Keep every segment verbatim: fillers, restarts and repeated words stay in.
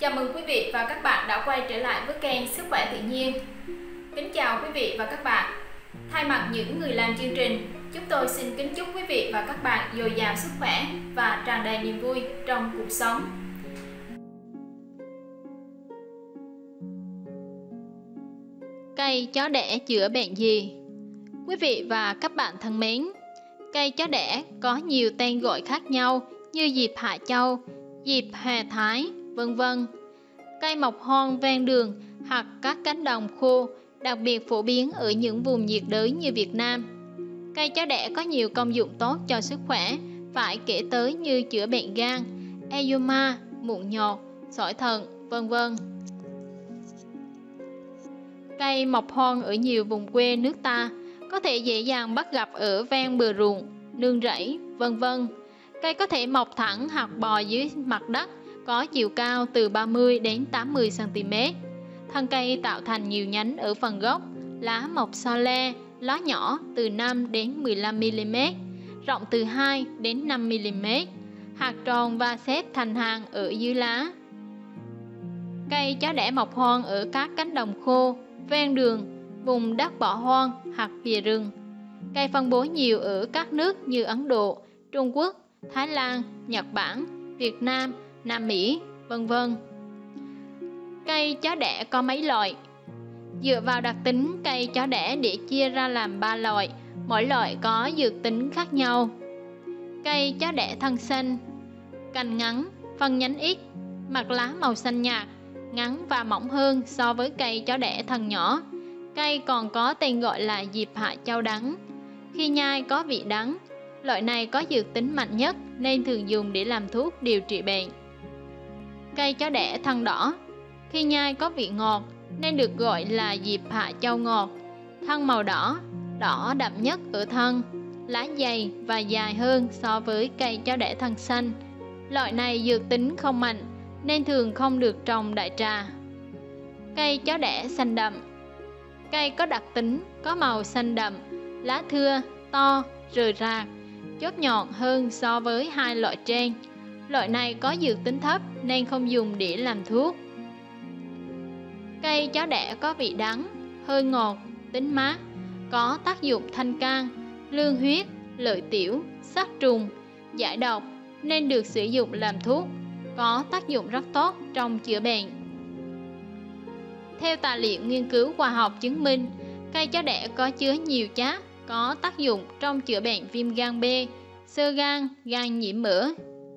Chào mừng quý vị và các bạn đã quay trở lại với kênh Sức khỏe tự nhiên. Kính chào quý vị và các bạn. Thay mặt những người làm chương trình, chúng tôi xin kính chúc quý vị và các bạn dồi dào sức khỏe và tràn đầy niềm vui trong cuộc sống. Cây chó đẻ chữa bệnh gì? Quý vị và các bạn thân mến, cây chó đẻ có nhiều tên gọi khác nhau như diệp Hạ Châu, diệp Hề Thái, vân vân. Cây mọc hoang ven đường hoặc các cánh đồng khô, đặc biệt phổ biến ở những vùng nhiệt đới như Việt Nam. Cây chó đẻ có nhiều công dụng tốt cho sức khỏe, phải kể tới như chữa bệnh gan, eczema, mụn nhọt, sỏi thận, vân vân. Cây mọc hoang ở nhiều vùng quê nước ta, có thể dễ dàng bắt gặp ở ven bờ ruộng, nương rẫy, vân vân. Cây có thể mọc thẳng hoặc bò dưới mặt đất, có chiều cao từ ba mươi đến tám mươi xăng ti mét. Thân cây tạo thành nhiều nhánh ở phần gốc, lá mọc so le, lá nhỏ từ năm đến mười lăm mi li mét, rộng từ hai đến năm mi li mét, hạt tròn và xếp thành hàng ở dưới lá. Cây chó đẻ mọc hoang ở các cánh đồng khô, ven đường, vùng đất bỏ hoang hoặc rìa rừng. Cây phân bố nhiều ở các nước như Ấn Độ, Trung Quốc, Thái Lan, Nhật Bản, Việt Nam, Nam Mỹ, vân vân. Cây chó đẻ có mấy loại? Dựa vào đặc tính cây chó đẻ để chia ra làm ba loại, mỗi loại có dược tính khác nhau. Cây chó đẻ thân xanh, cành ngắn, phân nhánh ít, mặt lá màu xanh nhạt, ngắn và mỏng hơn so với cây chó đẻ thân nhỏ. Cây còn có tên gọi là diệp Hạ Châu đắng. Khi nhai có vị đắng. Loại này có dược tính mạnh nhất nên thường dùng để làm thuốc điều trị bệnh. Cây chó đẻ thân đỏ. Khi nhai có vị ngọt nên được gọi là diệp Hạ Châu ngọt. Thân màu đỏ, đỏ đậm nhất ở thân, lá dày và dài hơn so với cây chó đẻ thân xanh. Loại này dược tính không mạnh nên thường không được trồng đại trà. Cây chó đẻ xanh đậm. Cây có đặc tính có màu xanh đậm, lá thưa, to, rời rạc, chốt nhọn hơn so với hai loại trên. Loại này có dược tính thấp nên không dùng để làm thuốc. Cây chó đẻ có vị đắng, hơi ngọt, tính mát, có tác dụng thanh can, lương huyết, lợi tiểu, sát trùng, giải độc nên được sử dụng làm thuốc, có tác dụng rất tốt trong chữa bệnh. Theo tài liệu nghiên cứu khoa học chứng minh, cây chó đẻ có chứa nhiều chất có tác dụng trong chữa bệnh viêm gan B, xơ gan, gan nhiễm mỡ.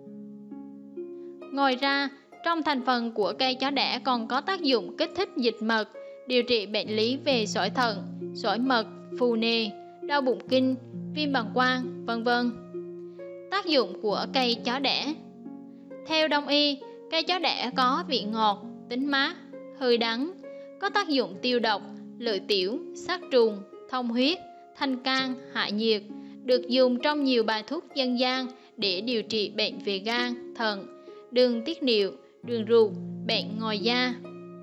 Ngoài ra, trong thành phần của cây chó đẻ còn có tác dụng kích thích dịch mật, điều trị bệnh lý về sỏi thận, sỏi mật, phù nề, đau bụng kinh, viêm bàng quang, vân vân. Tác dụng của cây chó đẻ. Theo Đông y, cây chó đẻ có vị ngọt, tính mát, hơi đắng, có tác dụng tiêu độc, lợi tiểu, sát trùng, thông huyết, thanh can, hạ nhiệt, được dùng trong nhiều bài thuốc dân gian để điều trị bệnh về gan, thận, đường tiết niệu, đường ruột, bệnh ngoài da.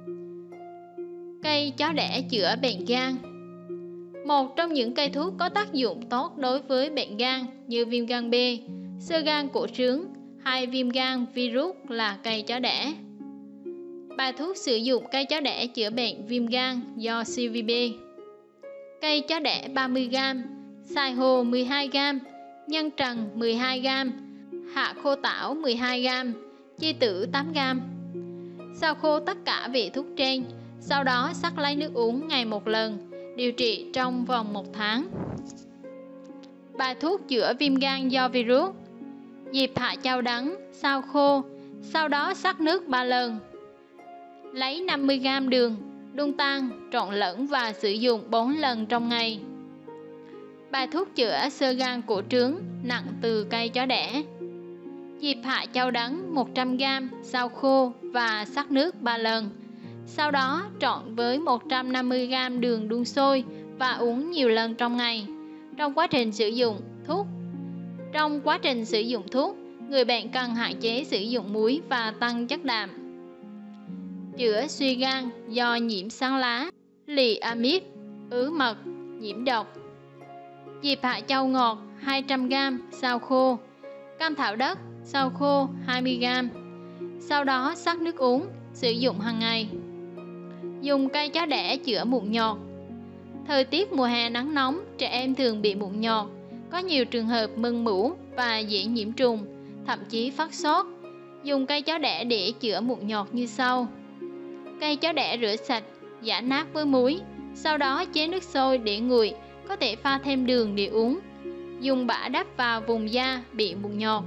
Cây chó đẻ chữa bệnh gan. Một trong những cây thuốc có tác dụng tốt đối với bệnh gan như viêm gan B, xơ gan cổ trướng hay viêm gan virus là cây chó đẻ. Bài thuốc sử dụng cây chó đẻ chữa bệnh viêm gan do xê vê bê. Cây chó đẻ ba mươi gam, xài hồ mười hai gam, nhân trần mười hai gam, hạ khô tảo mười hai gam, chi tử tám gam. Sau khô tất cả vị thuốc trên, sau đó sắc lấy nước uống ngày một lần, điều trị trong vòng một tháng. Bài thuốc chữa viêm gan do virus. Diệp Hạ Châu đắng, sao khô, sau đó sắc nước ba lần. Lấy năm mươi gam đường, đun tan, trộn lẫn và sử dụng bốn lần trong ngày. Bài thuốc chữa xơ gan cổ trướng nặng từ cây chó đẻ. Diệp Hạ Châu đắng một trăm gam, sao khô và sắc nước ba lần. Sau đó trộn với một trăm năm mươi gam đường đun sôi và uống nhiều lần trong ngày. Trong quá trình sử dụng thuốc, trong quá trình sử dụng thuốc, người bệnh cần hạn chế sử dụng muối và tăng chất đạm. Chữa suy gan do nhiễm sáng lá, lì amip, ứ mật, nhiễm độc. Diệp Hạ Châu ngọt hai trăm gam, sao khô. Cam thảo đất, sao khô hai mươi gam. Sau đó sắc nước uống, sử dụng hàng ngày. Dùng cây chó đẻ chữa mụn nhọt. Thời tiết mùa hè nắng nóng, trẻ em thường bị mụn nhọt, có nhiều trường hợp mưng mủ và dễ nhiễm trùng, thậm chí phát sốt. Dùng cây chó đẻ để chữa mụn nhọt như sau. Cây chó đẻ rửa sạch, giã nát với muối, sau đó chế nước sôi để nguội, có thể pha thêm đường để uống. Dùng bã đắp vào vùng da bị mụn nhọt.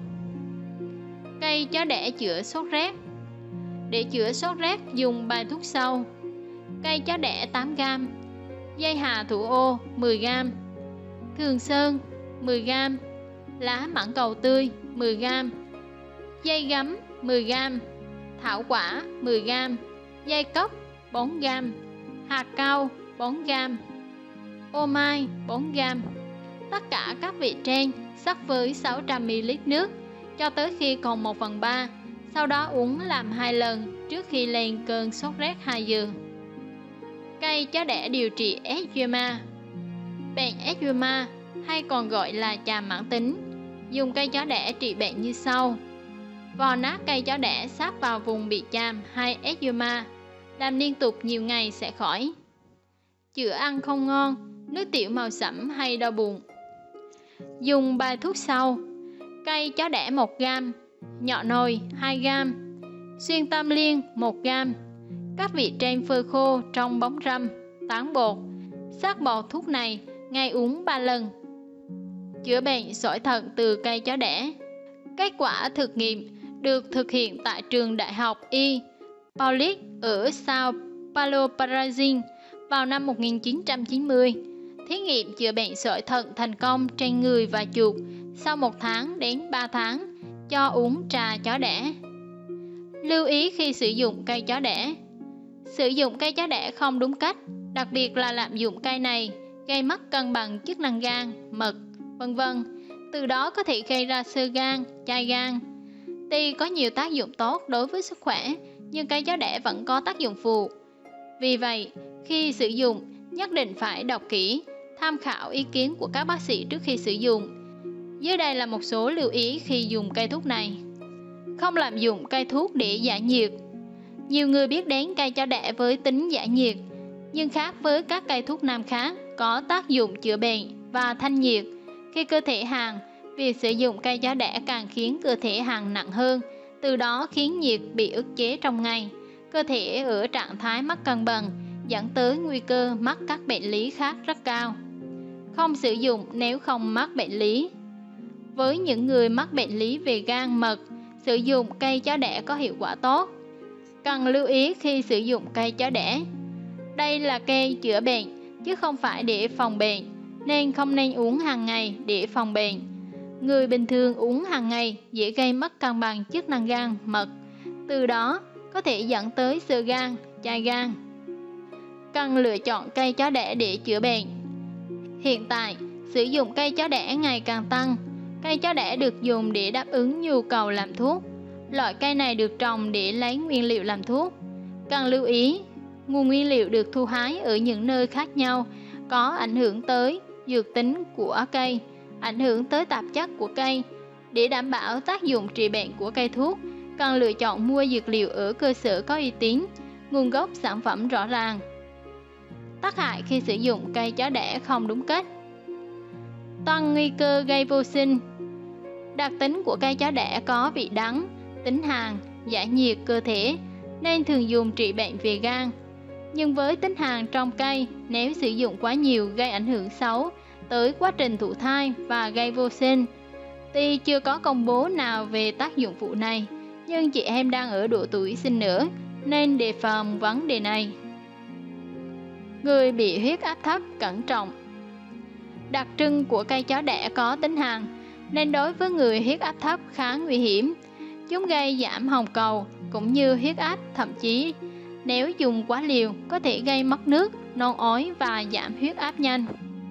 Cây chó đẻ chữa sốt rét. Để chữa sốt rét dùng bài thuốc sau. Cây chó đẻ tám gam, dây hà thủ ô mười gam, thường sơn mười gam, lá mãng cầu tươi mười gam, dây gấm mười gam, thảo quả mười gam, dây cóc bốn gam, hạt cau bốn gam, ô mai bốn gam. Tất cả các vị trên sắc với sáu trăm mi li lít nước cho tới khi còn một phần ba, sau đó uống làm hai lần trước khi lên cơn sốt rét hai giờ. Cây chó đẻ điều trị eczema. Bệnh eczema hay còn gọi là chàm mãn tính, dùng cây chó đẻ trị bệnh như sau. Vò nát cây chó đẻ sáp vào vùng bị chàm hay eczema, làm liên tục nhiều ngày sẽ khỏi. Chữa ăn không ngon, nước tiểu màu sẫm hay đau bụng. Dùng bài thuốc sau. Cây chó đẻ một gam, nhọ nồi hai gam, xuyên tâm liên một gam. Các vị trên phơi khô trong bóng râm, tán bột. Sắc bột thuốc này ngày uống ba lần. Chữa bệnh sỏi thận từ cây chó đẻ. Kết quả thực nghiệm được thực hiện tại trường Đại học Y Paulic ở Sao Paulo, Brazil vào năm một nghìn chín trăm chín mươi. Thí nghiệm chữa bệnh sỏi thận thành công trên người và chuột. Sau một tháng đến ba tháng, cho uống trà chó đẻ. Lưu ý khi sử dụng cây chó đẻ. Sử dụng cây chó đẻ không đúng cách, đặc biệt là lạm dụng cây này, gây mất cân bằng chức năng gan, mật, vân vân. Từ đó có thể gây ra xơ gan, chai gan. Tuy có nhiều tác dụng tốt đối với sức khỏe, nhưng cây chó đẻ vẫn có tác dụng phụ. Vì vậy, khi sử dụng, nhất định phải đọc kỹ, tham khảo ý kiến của các bác sĩ trước khi sử dụng. Dưới đây là một số lưu ý khi dùng cây thuốc này. Không lạm dụng cây thuốc để giải nhiệt. Nhiều người biết đến cây chó đẻ với tính giải nhiệt, nhưng khác với các cây thuốc nam khác có tác dụng chữa bệnh và thanh nhiệt. Khi cơ thể hàn, việc sử dụng cây chó đẻ càng khiến cơ thể hàn nặng hơn, từ đó khiến nhiệt bị ức chế trong ngày. Cơ thể ở trạng thái mất cân bằng, dẫn tới nguy cơ mắc các bệnh lý khác rất cao. Không sử dụng nếu không mắc bệnh lý. Với những người mắc bệnh lý về gan mật, sử dụng cây chó đẻ có hiệu quả tốt. Cần lưu ý khi sử dụng cây chó đẻ. Đây là cây chữa bệnh, chứ không phải để phòng bệnh, nên không nên uống hàng ngày để phòng bệnh. Người bình thường uống hàng ngày dễ gây mất cân bằng chức năng gan, mật, từ đó có thể dẫn tới xơ gan, chai gan. Cần lựa chọn cây chó đẻ để chữa bệnh. Hiện tại, sử dụng cây chó đẻ ngày càng tăng. Cây chó đẻ được dùng để đáp ứng nhu cầu làm thuốc. Loại cây này được trồng để lấy nguyên liệu làm thuốc. Cần lưu ý, nguồn nguyên liệu được thu hái ở những nơi khác nhau, có ảnh hưởng tới dược tính của cây, ảnh hưởng tới tạp chất của cây. Để đảm bảo tác dụng trị bệnh của cây thuốc, cần lựa chọn mua dược liệu ở cơ sở có uy tín, nguồn gốc sản phẩm rõ ràng. Tác hại khi sử dụng cây chó đẻ không đúng cách. Tăng nguy cơ gây vô sinh. Đặc tính của cây chó đẻ có vị đắng, tính hàn, giải nhiệt cơ thể, nên thường dùng trị bệnh về gan. Nhưng với tính hàn trong cây, nếu sử dụng quá nhiều gây ảnh hưởng xấu tới quá trình thụ thai và gây vô sinh. Tuy chưa có công bố nào về tác dụng phụ này, nhưng chị em đang ở độ tuổi sinh nở nên đề phòng vấn đề này. Người bị huyết áp thấp cẩn trọng. Đặc trưng của cây chó đẻ có tính hàn, nên đối với người huyết áp thấp khá nguy hiểm. Chúng gây giảm hồng cầu cũng như huyết áp, thậm chí nếu dùng quá liều có thể gây mất nước, nôn ói và giảm huyết áp nhanh.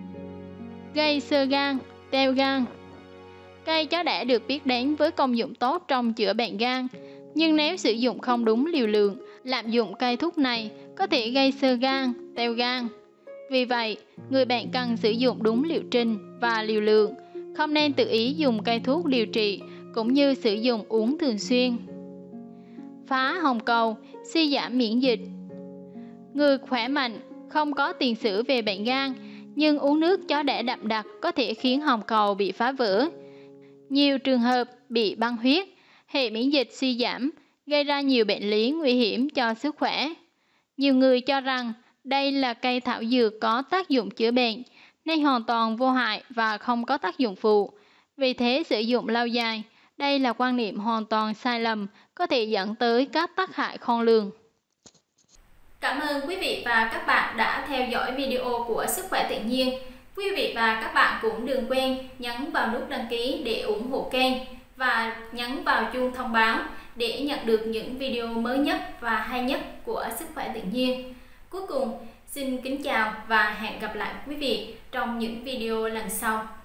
Gây xơ gan, teo gan. Cây chó đẻ được biết đến với công dụng tốt trong chữa bệnh gan, nhưng nếu sử dụng không đúng liều lượng, lạm dụng cây thuốc này có thể gây xơ gan, teo gan. Vì vậy, người bệnh cần sử dụng đúng liệu trình và liều lượng, không nên tự ý dùng cây thuốc điều trị cũng như sử dụng uống thường xuyên. phá hồng cầu, suy giảm miễn dịch. Người khỏe mạnh, không có tiền sử về bệnh gan, nhưng uống nước chó đẻ đậm đặc có thể khiến hồng cầu bị phá vỡ. Nhiều trường hợp bị băng huyết, hệ miễn dịch suy giảm, gây ra nhiều bệnh lý nguy hiểm cho sức khỏe. Nhiều người cho rằng đây là cây thảo dược có tác dụng chữa bệnh, nên hoàn toàn vô hại và không có tác dụng phụ. Vì thế sử dụng lâu dài, đây là quan niệm hoàn toàn sai lầm, có thể dẫn tới các tác hại khôn lường. Cảm ơn quý vị và các bạn đã theo dõi video của Sức khỏe tự nhiên. Quý vị và các bạn cũng đừng quên nhấn vào nút đăng ký để ủng hộ kênh và nhấn vào chuông thông báo để nhận được những video mới nhất và hay nhất của Sức khỏe tự nhiên. Cuối cùng, xin kính chào và hẹn gặp lại quý vị trong những video lần sau.